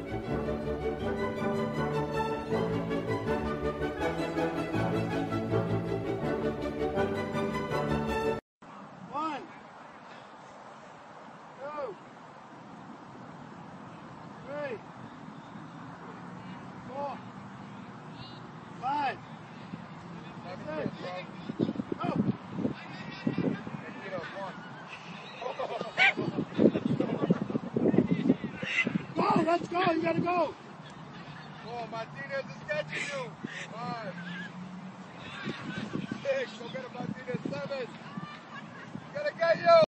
One, two, three, four, five, six, go. Go, let's go, you gotta go. Come on, Martinez is catching you. 5, 6, go get him, Martinez. 7. Gotta get you.